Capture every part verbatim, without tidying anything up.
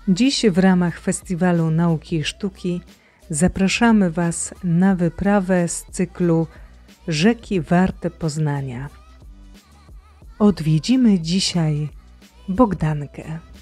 Dziś w ramach Festiwalu Nauki i Sztuki zapraszamy Was na wyprawę z cyklu Rzeki warte poznania. Odwiedzimy dzisiaj Bogdankę.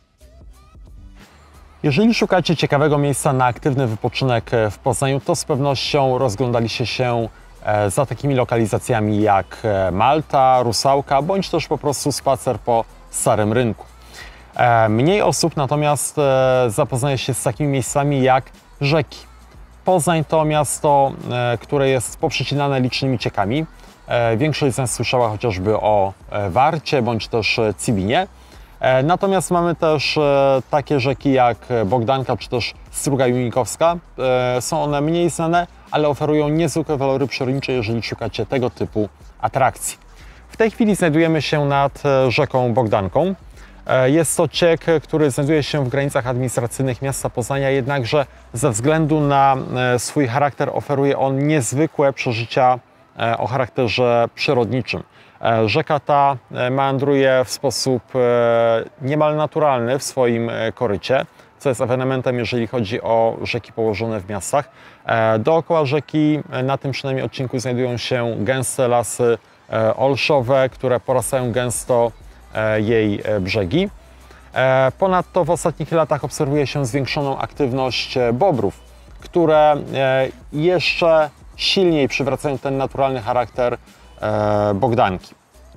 Jeżeli szukacie ciekawego miejsca na aktywny wypoczynek w Poznaniu, to z pewnością rozglądaliście się za takimi lokalizacjami jak Malta, Rusałka, bądź też po prostu spacer po Starym Rynku. Mniej osób natomiast zapoznaje się z takimi miejscami jak rzeki. Poznań to miasto, które jest poprzecinane licznymi ciekami. Większość z nas słyszała chociażby o Warcie bądź też Cibinie. Natomiast mamy też takie rzeki jak Bogdanka czy też Struga Junikowska. Są one mniej znane, ale oferują niezwykłe walory przyrodnicze, jeżeli szukacie tego typu atrakcji. W tej chwili znajdujemy się nad rzeką Bogdanką. Jest to ciek, który znajduje się w granicach administracyjnych miasta Poznania, jednakże ze względu na swój charakter oferuje on niezwykłe przeżycia o charakterze przyrodniczym. Rzeka ta meandruje w sposób niemal naturalny w swoim korycie, co jest ewenementem, jeżeli chodzi o rzeki położone w miastach. Dookoła rzeki, na tym przynajmniej odcinku, znajdują się gęste lasy olszowe, które porastają gęsto jej brzegi. Ponadto w ostatnich latach obserwuje się zwiększoną aktywność bobrów, które jeszcze silniej przywracają ten naturalny charakter Bogdanki.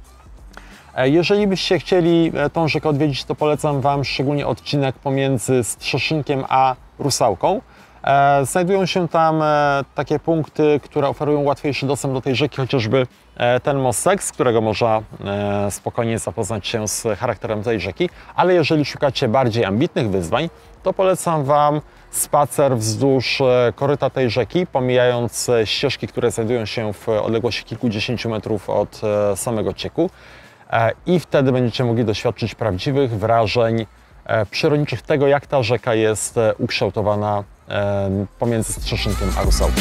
Jeżeli byście chcieli tą rzekę odwiedzić, to polecam Wam szczególnie odcinek pomiędzy Strzeszynkiem a Rusałką. Znajdują się tam takie punkty, które oferują łatwiejszy dostęp do tej rzeki, chociażby ten mostek, z którego można spokojnie zapoznać się z charakterem tej rzeki. Ale jeżeli szukacie bardziej ambitnych wyzwań, to polecam Wam spacer wzdłuż koryta tej rzeki, pomijając ścieżki, które znajdują się w odległości kilkudziesięciu metrów od samego cieku. I wtedy będziecie mogli doświadczyć prawdziwych wrażeń przyrodniczych tego, jak ta rzeka jest ukształtowana pomiędzy Strzeszynkiem a Rusałką.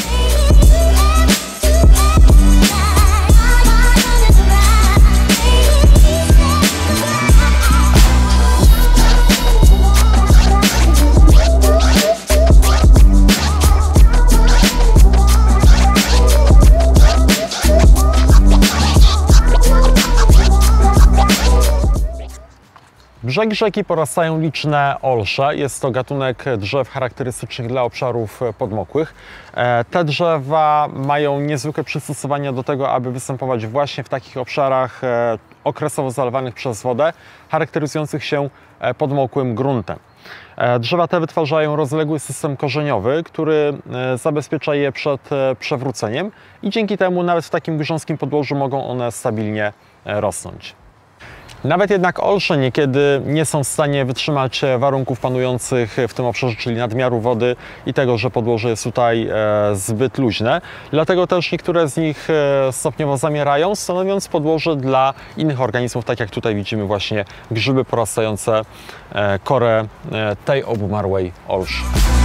Brzeg rzeki porastają liczne olsze. Jest to gatunek drzew charakterystycznych dla obszarów podmokłych. Te drzewa mają niezwykłe przystosowania do tego, aby występować właśnie w takich obszarach okresowo zalewanych przez wodę, charakteryzujących się podmokłym gruntem. Drzewa te wytwarzają rozległy system korzeniowy, który zabezpiecza je przed przewróceniem i dzięki temu nawet w takim grząskim podłożu mogą one stabilnie rosnąć. Nawet jednak olsze niekiedy nie są w stanie wytrzymać warunków panujących w tym obszarze, czyli nadmiaru wody i tego, że podłoże jest tutaj zbyt luźne. Dlatego też niektóre z nich stopniowo zamierają, stanowiąc podłoże dla innych organizmów, tak jak tutaj widzimy właśnie grzyby porastające korę tej obumarłej olszy.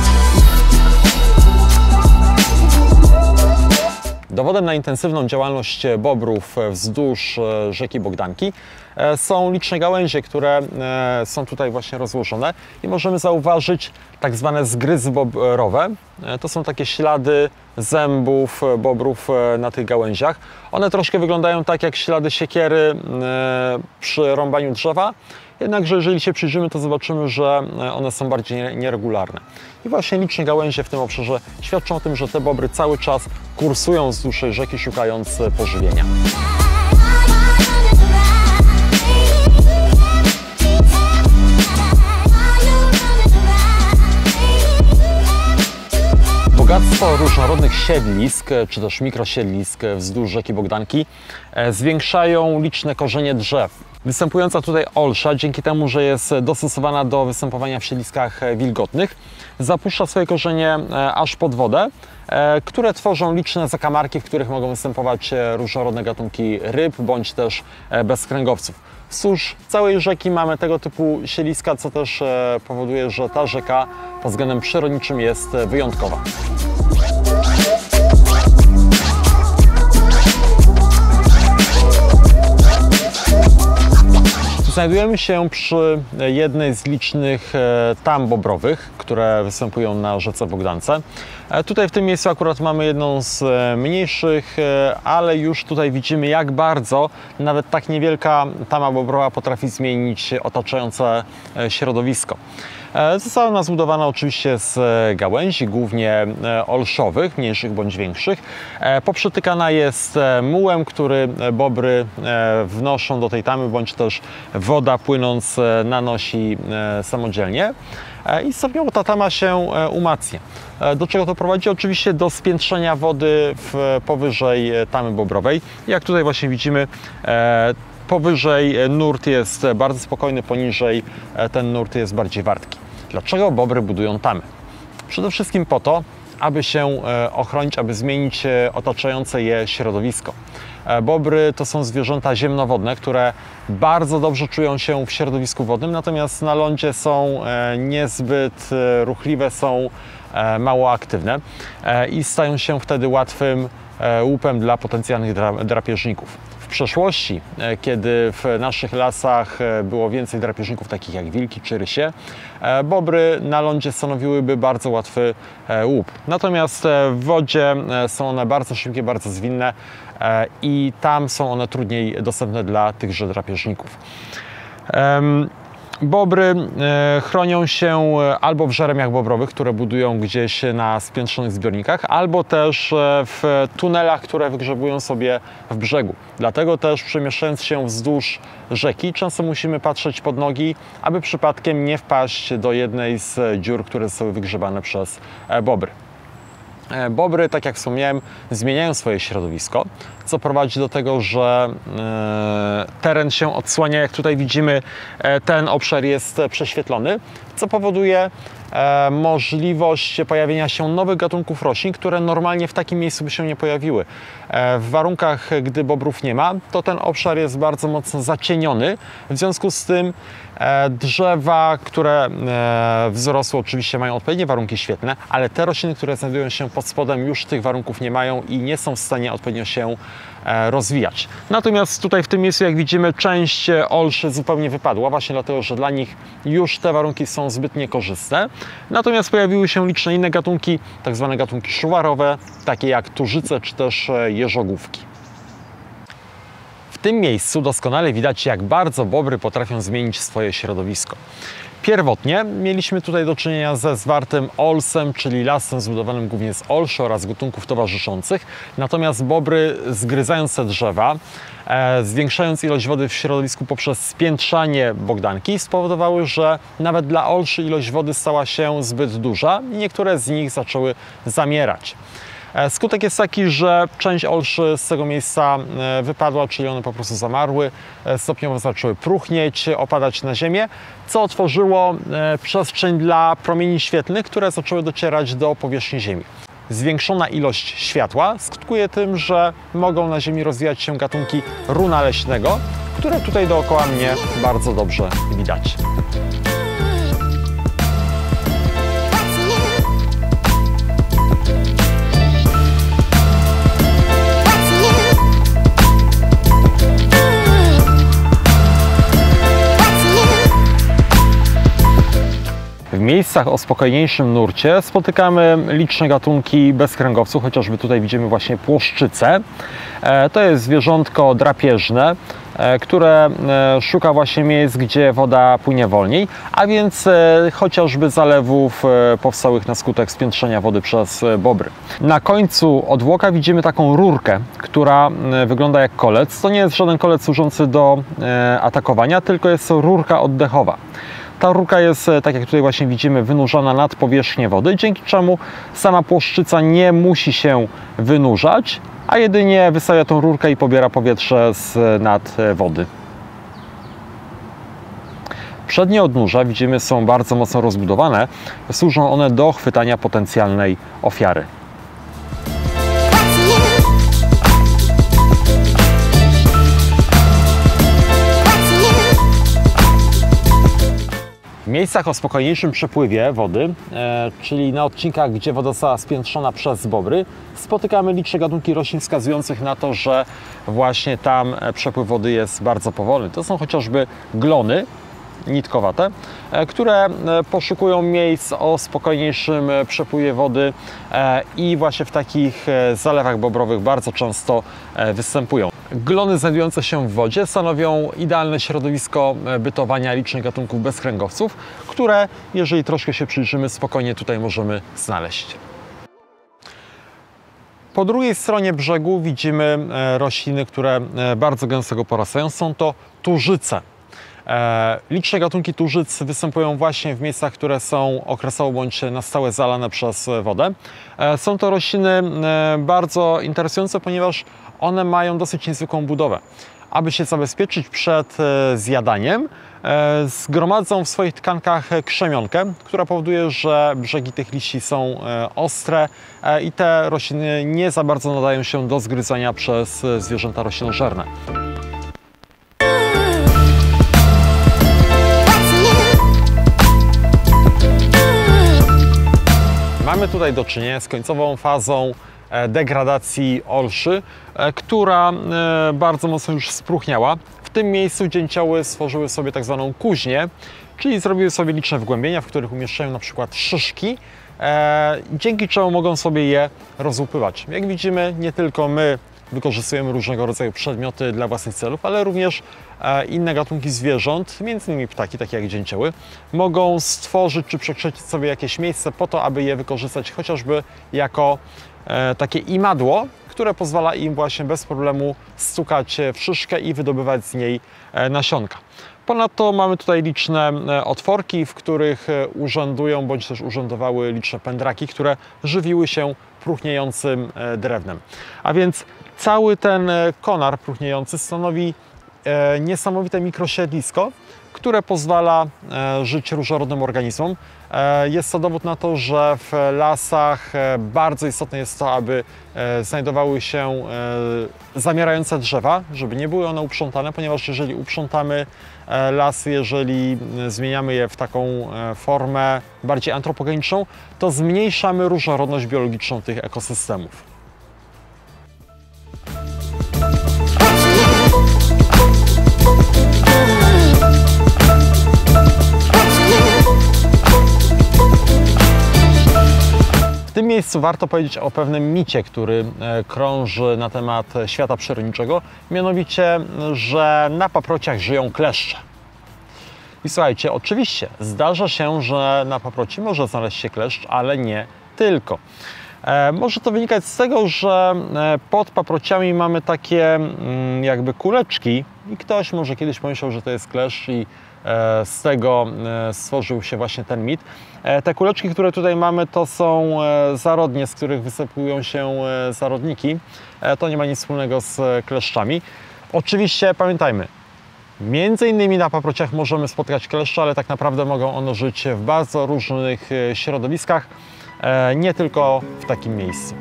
Dowodem na intensywną działalność bobrów wzdłuż rzeki Bogdanki są liczne gałęzie, które są tutaj właśnie rozłożone i możemy zauważyć tak zwane zgryzy bobrowe. To są takie ślady zębów bobrów na tych gałęziach. One troszkę wyglądają tak jak ślady siekiery przy rąbaniu drzewa, jednakże jeżeli się przyjrzymy, to zobaczymy, że one są bardziej nieregularne. I właśnie liczne gałęzie w tym obszarze świadczą o tym, że te bobry cały czas kursują wzdłuż rzeki, szukając pożywienia. Bogactwo różnorodnych siedlisk, czy też mikrosiedlisk wzdłuż rzeki Bogdanki zwiększają liczne korzenie drzew. Występująca tutaj olsza, dzięki temu, że jest dostosowana do występowania w siedliskach wilgotnych, zapuszcza swoje korzenie aż pod wodę, które tworzą liczne zakamarki, w których mogą występować różnorodne gatunki ryb bądź też bezkręgowców. Wzdłuż całej rzeki mamy tego typu siedliska, co też powoduje, że ta rzeka pod względem przyrodniczym jest wyjątkowa. Znajdujemy się przy jednej z licznych tam bobrowych, które występują na rzece Bogdance. Tutaj w tym miejscu akurat mamy jedną z mniejszych, ale już tutaj widzimy, jak bardzo nawet tak niewielka tama bobrowa potrafi zmienić otaczające środowisko. Została ona zbudowana oczywiście z gałęzi, głównie olszowych, mniejszych bądź większych. Poprzytykana jest mułem, który bobry wnoszą do tej tamy, bądź też woda płynąc nanosi samodzielnie. I stopniowo ta tama się umacnia. Do czego to prowadzi? Oczywiście do spiętrzenia wody w, powyżej tamy bobrowej. Jak tutaj właśnie widzimy, powyżej nurt jest bardzo spokojny, poniżej ten nurt jest bardziej wartki. Dlaczego bobry budują tamy? Przede wszystkim po to, aby się ochronić, aby zmienić otaczające je środowisko. Bobry to są zwierzęta ziemnowodne, które bardzo dobrze czują się w środowisku wodnym, natomiast na lądzie są niezbyt ruchliwe, są mało aktywne i stają się wtedy łatwym łupem dla potencjalnych drapieżników. W przeszłości, kiedy w naszych lasach było więcej drapieżników takich jak wilki czy rysie, bobry na lądzie stanowiłyby bardzo łatwy łup. Natomiast w wodzie są one bardzo szybkie, bardzo zwinne i tam są one trudniej dostępne dla tychże drapieżników. Bobry chronią się albo w żeremiach bobrowych, które budują gdzieś na spiętrzonych zbiornikach, albo też w tunelach, które wygrzebują sobie w brzegu. Dlatego też przemieszczając się wzdłuż rzeki, często musimy patrzeć pod nogi, aby przypadkiem nie wpaść do jednej z dziur, które zostały wygrzebane przez bobry. Bobry, tak jak wspomniałem, zmieniają swoje środowisko, co prowadzi do tego, że teren się odsłania. Jak tutaj widzimy, ten obszar jest prześwietlony, co powoduje możliwość pojawienia się nowych gatunków roślin, które normalnie w takim miejscu by się nie pojawiły. W warunkach, gdy bobrów nie ma, to ten obszar jest bardzo mocno zacieniony. W związku z tym drzewa, które wzrosły, oczywiście mają odpowiednie warunki świetlne, ale te rośliny, które znajdują się pod spodem, już tych warunków nie mają i nie są w stanie odpowiednio się rozwijać. Natomiast tutaj w tym miejscu, jak widzimy, część olszy zupełnie wypadła, właśnie dlatego, że dla nich już te warunki są zbyt niekorzystne. Natomiast pojawiły się liczne inne gatunki, tak zwane gatunki szuwarowe, takie jak turzyce czy też jeżogłówki. W tym miejscu doskonale widać, jak bardzo bobry potrafią zmienić swoje środowisko. Pierwotnie mieliśmy tutaj do czynienia ze zwartym olsem, czyli lasem zbudowanym głównie z olszy oraz gatunków towarzyszących. Natomiast bobry, zgryzając te drzewa, e, zwiększając ilość wody w środowisku poprzez spiętrzanie bogdanki, spowodowały, że nawet dla olszy ilość wody stała się zbyt duża i niektóre z nich zaczęły zamierać. Skutek jest taki, że część olszy z tego miejsca wypadła, czyli one po prostu zamarły, stopniowo zaczęły próchnieć, opadać na ziemię, co otworzyło przestrzeń dla promieni świetlnych, które zaczęły docierać do powierzchni Ziemi. Zwiększona ilość światła skutkuje tym, że mogą na Ziemi rozwijać się gatunki runa leśnego, które tutaj dookoła mnie bardzo dobrze widać. W miejscach o spokojniejszym nurcie spotykamy liczne gatunki bezkręgowców, chociażby tutaj widzimy właśnie płoszczycę. To jest zwierzątko drapieżne, które szuka właśnie miejsc, gdzie woda płynie wolniej, a więc chociażby zalewów powstałych na skutek spiętrzenia wody przez bobry. Na końcu odwłoka widzimy taką rurkę, która wygląda jak kolec. To nie jest żaden kolec służący do atakowania, tylko jest to rurka oddechowa. Ta rurka jest, tak jak tutaj właśnie widzimy, wynurzana nad powierzchnię wody, dzięki czemu sama płoszczyca nie musi się wynurzać, a jedynie wystawia tą rurkę i pobiera powietrze z nad wody. Przednie odnóża, widzimy, są bardzo mocno rozbudowane. Służą one do chwytania potencjalnej ofiary. miejscach o spokojniejszym przepływie wody, e, czyli na odcinkach, gdzie woda została spiętrzona przez bobry, spotykamy liczne gatunki roślin wskazujących na to, że właśnie tam przepływ wody jest bardzo powolny. To są chociażby glony nitkowate, e, które poszukują miejsc o spokojniejszym przepływie wody e, i właśnie w takich zalewach bobrowych bardzo często e, występują. Glony znajdujące się w wodzie stanowią idealne środowisko bytowania licznych gatunków bezkręgowców, które, jeżeli troszkę się przyjrzymy, spokojnie tutaj możemy znaleźć. Po drugiej stronie brzegu widzimy rośliny, które bardzo gęsto go porastają. Są to tużyce. Liczne gatunki tużyc występują właśnie w miejscach, które są okresowo bądź na stałe zalane przez wodę. Są to rośliny bardzo interesujące, ponieważ one mają dosyć niezwykłą budowę. Aby się zabezpieczyć przed zjadaniem, zgromadzą w swoich tkankach krzemionkę, która powoduje, że brzegi tych liści są ostre i te rośliny nie za bardzo nadają się do zgryzania przez zwierzęta roślinożerne. Mamy tutaj do czynienia z końcową fazą degradacji olszy, która bardzo mocno już spróchniała. W tym miejscu dzięcioły stworzyły sobie tak zwaną kuźnię, czyli zrobiły sobie liczne wgłębienia, w których umieszczają na przykład szyszki, dzięki czemu mogą sobie je rozłupywać. Jak widzimy, nie tylko my wykorzystujemy różnego rodzaju przedmioty dla własnych celów, ale również inne gatunki zwierząt, między innymi ptaki, takie jak dzięcioły, mogą stworzyć czy przekształcić sobie jakieś miejsce po to, aby je wykorzystać chociażby jako takie imadło, które pozwala im właśnie bez problemu stukać w szyszkę i wydobywać z niej nasionka. Ponadto mamy tutaj liczne otworki, w których urzędują bądź też urzędowały liczne pędraki, które żywiły się próchniejącym drewnem. A więc cały ten konar próchniejący stanowi niesamowite mikrosiedlisko, które pozwala żyć różnorodnym organizmom. Jest to dowód na to, że w lasach bardzo istotne jest to, aby znajdowały się zamierające drzewa, żeby nie były one uprzątane, ponieważ jeżeli uprzątamy lasy, jeżeli zmieniamy je w taką formę bardziej antropogeniczną, to zmniejszamy różnorodność biologiczną tych ekosystemów. W tym miejscu warto powiedzieć o pewnym micie, który krąży na temat świata przyrodniczego, mianowicie, że na paprociach żyją kleszcze. I słuchajcie, oczywiście zdarza się, że na paproci może znaleźć się kleszcz, ale nie tylko. E, może to wynikać z tego, że pod paprociami mamy takie mm, jakby kuleczki i ktoś może kiedyś pomyślał, że to jest kleszcz i e, z tego e, stworzył się właśnie ten mit. E, te kuleczki, które tutaj mamy, to są e, zarodnie, z których wysępują się e, zarodniki. E, to nie ma nic wspólnego z kleszczami. Oczywiście pamiętajmy, między innymi na paprociach możemy spotkać kleszcze, ale tak naprawdę mogą one żyć w bardzo różnych środowiskach, nie tylko w takim miejscu.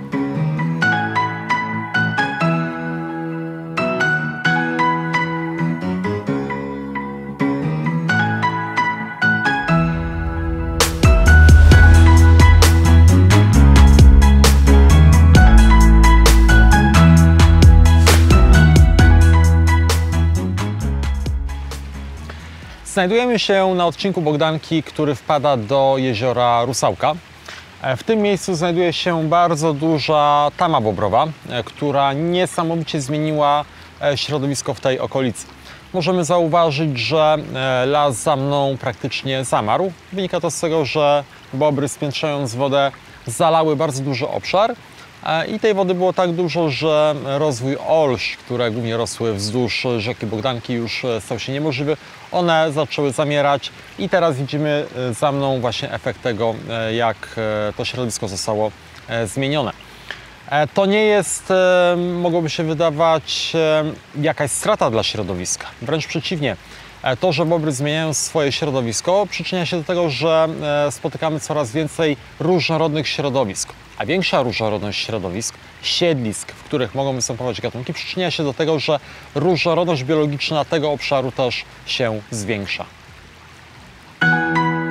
Znajdujemy się na odcinku Bogdanki, który wpada do jeziora Rusałka. W tym miejscu znajduje się bardzo duża tama bobrowa, która niesamowicie zmieniła środowisko w tej okolicy. Możemy zauważyć, że las za mną praktycznie zamarł. Wynika to z tego, że bobry, spiętrzając wodę, zalały bardzo duży obszar i tej wody było tak dużo, że rozwój olsz, które głównie rosły wzdłuż rzeki Bogdanki, już stał się niemożliwy. One zaczęły zamierać i teraz widzimy za mną właśnie efekt tego, jak to środowisko zostało zmienione. To nie jest, mogłoby się wydawać, jakaś strata dla środowiska. Wręcz przeciwnie. To, że bobry zmieniają swoje środowisko, przyczynia się do tego, że spotykamy coraz więcej różnorodnych środowisk. A większa różnorodność środowisk, siedlisk, w których mogą występować gatunki, przyczynia się do tego, że różnorodność biologiczna tego obszaru też się zwiększa.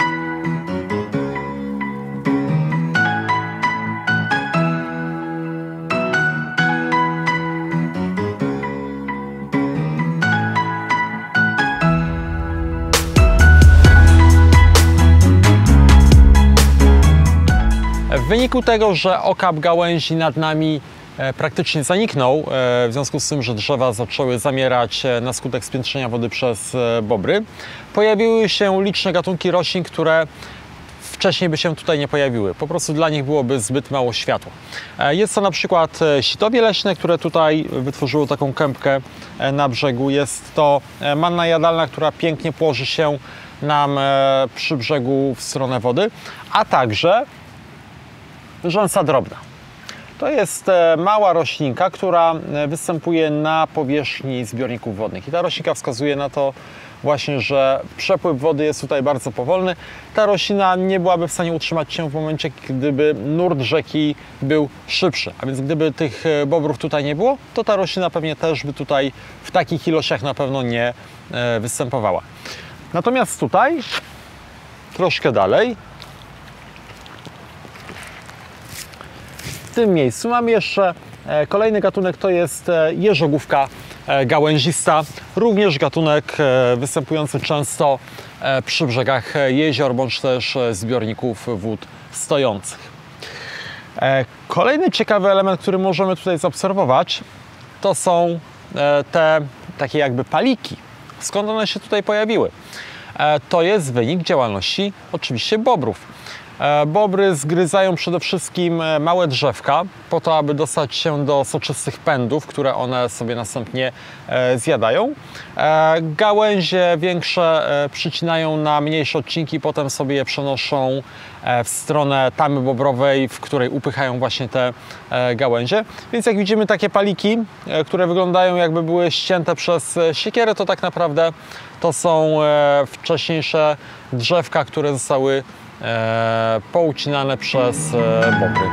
wyniku tego, że okap gałęzi nad nami praktycznie zaniknął, w związku z tym, że drzewa zaczęły zamierać na skutek spiętrzenia wody przez bobry, pojawiły się liczne gatunki roślin, które wcześniej by się tutaj nie pojawiły. Po prostu dla nich byłoby zbyt mało światła. Jest to na przykład sitowie leśne, które tutaj wytworzyło taką kępkę na brzegu. Jest to manna jadalna, która pięknie płoży się nam przy brzegu w stronę wody, a także rzęsa drobna. To jest mała roślinka, która występuje na powierzchni zbiorników wodnych. I ta roślinka wskazuje na to właśnie, że przepływ wody jest tutaj bardzo powolny. Ta roślina nie byłaby w stanie utrzymać się w momencie, gdyby nurt rzeki był szybszy. A więc gdyby tych bobrów tutaj nie było, to ta roślina pewnie też by tutaj w takich ilościach na pewno nie występowała. Natomiast tutaj, troszkę dalej, w tym miejscu mamy jeszcze kolejny gatunek, to jest jeżogłówka gałęzista, również gatunek występujący często przy brzegach jezior bądź też zbiorników wód stojących. Kolejny ciekawy element, który możemy tutaj zaobserwować, to są te takie jakby paliki. Skąd one się tutaj pojawiły? To jest wynik działalności oczywiście bobrów. Bobry zgryzają przede wszystkim małe drzewka po to, aby dostać się do soczystych pędów, które one sobie następnie zjadają. Gałęzie większe przycinają na mniejsze odcinki, potem sobie je przenoszą w stronę tamy bobrowej, w której upychają właśnie te gałęzie. Więc jak widzimy takie paliki, które wyglądają jakby były ścięte przez siekierę, to tak naprawdę to są wcześniejsze drzewka, które zostały E, poucinane przez e, bobry.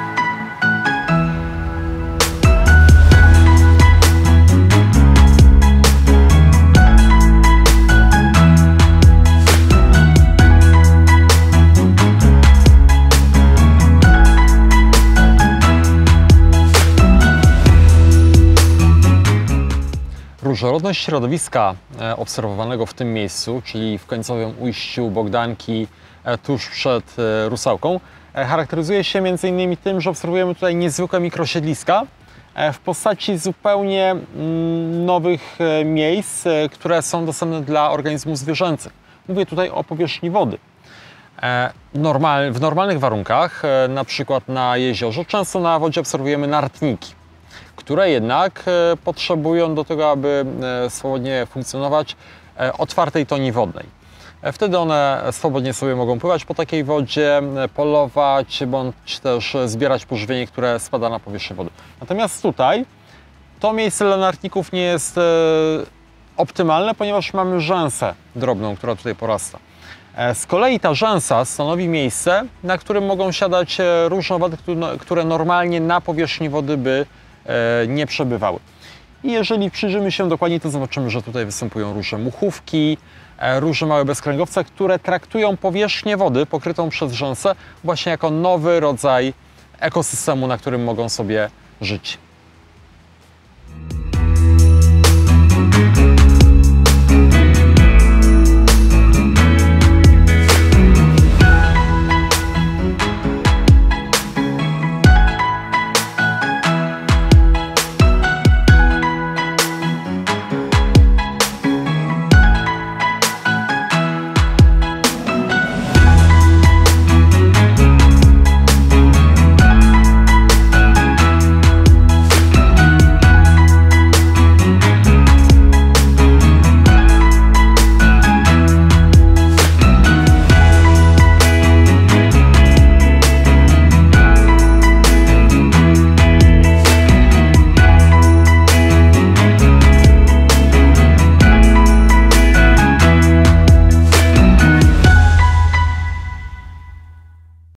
Różnorodność środowiska e, obserwowanego w tym miejscu, czyli w końcowym ujściu Bogdanki tuż przed Rusałką, charakteryzuje się między innymi tym, że obserwujemy tutaj niezwykłe mikrosiedliska w postaci zupełnie nowych miejsc, które są dostępne dla organizmów zwierzęcych. Mówię tutaj o powierzchni wody. Normal, w normalnych warunkach, na przykład na jeziorze, często na wodzie obserwujemy nartniki, które jednak potrzebują do tego, aby swobodnie funkcjonować, otwartej toni wodnej. Wtedy one swobodnie sobie mogą pływać po takiej wodzie, polować, bądź też zbierać pożywienie, które spada na powierzchnię wody. Natomiast tutaj to miejsce dla nartników nie jest optymalne, ponieważ mamy rzęsę drobną, która tutaj porasta. Z kolei ta rzęsa stanowi miejsce, na którym mogą siadać różne owady, które normalnie na powierzchni wody by nie przebywały. I jeżeli przyjrzymy się dokładniej, to zobaczymy, że tutaj występują różne muchówki, różne małe bezkręgowce, które traktują powierzchnię wody pokrytą przez rzęsę właśnie jako nowy rodzaj ekosystemu, na którym mogą sobie żyć.